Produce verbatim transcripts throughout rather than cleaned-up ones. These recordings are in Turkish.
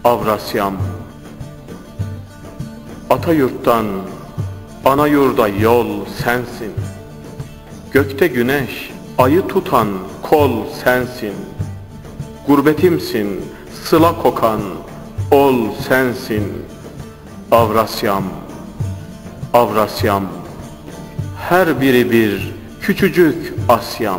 Avrasyam. Atayurttan ana yurda yol sensin. Gökte güneş, ayı tutan kol sensin. Gurbetimsin, sıla kokan ol sensin. Avrasyam, Avrasyam. Her biri bir küçücük Asyam.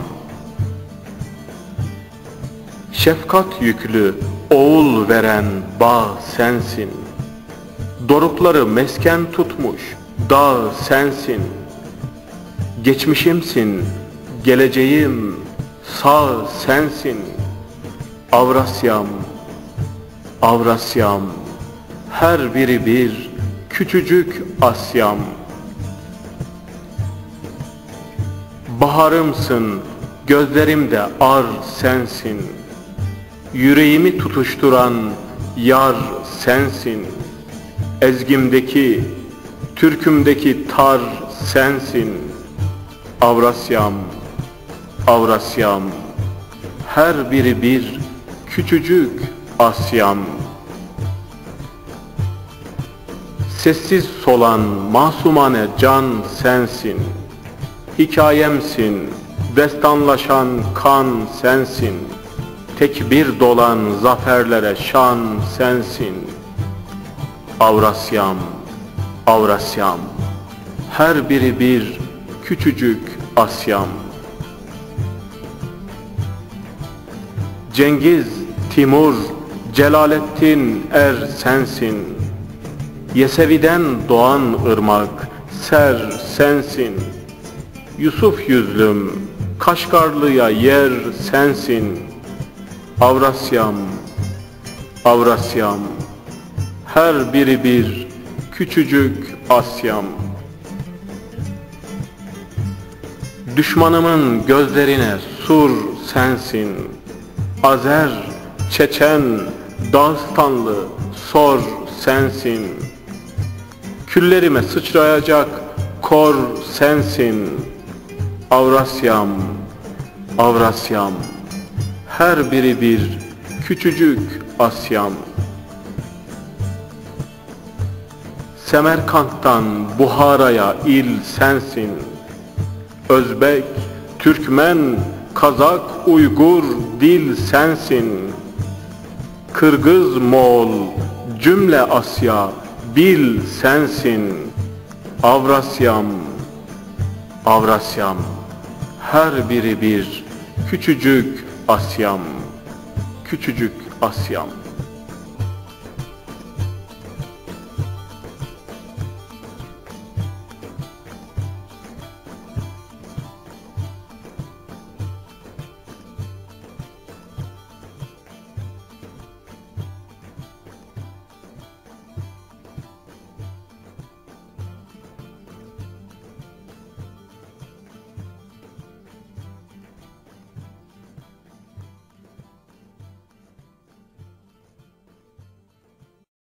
Şefkat yüklü oğul veren bağ sensin. Dorukları mesken tutmuş dağ sensin. Geçmişimsin, geleceğim, sağ sensin. Avrasyam, Avrasyam. Her biri bir küçücük Asyam. Baharımsın, gözlerimde ar sensin. Yüreğimi tutuşturan yar sensin. Ezgimdeki, türkümdeki tar sensin. Avrasyam, Avrasyam. Her biri bir küçücük Asyam. Sessiz solan masumane can sensin. Hikayemsin, destanlaşan kan sensin. Tekbir dolan zaferlere şan sensin. Avrasyam, Avrasyam. Her biri bir küçücük Asyam. Cengiz, Timur, Celalettin er sensin. Yesevi'den doğan ırmak ser sensin. Yusuf yüzlüm, Kaşgarlı'ya yer sensin. Avrasyam, Avrasyam. Her biri bir küçücük Asyam. Düşmanımın gözlerine sur sensin. Azer, Çeçen, Dağıstanlı sor sensin. Küllerime sıçrayacak kor sensin. Avrasyam, Avrasyam. Her biri bir küçücük Asyam. Semerkant'tan Buhara'ya il sensin. Özbek, Türkmen, Kazak, Uygur dil sensin. Kırgız, Moğol, cümle Asya bil sensin. Avrasyam, Avrasyam. Her biri bir küçücük Asyam. Küçücük Asyam.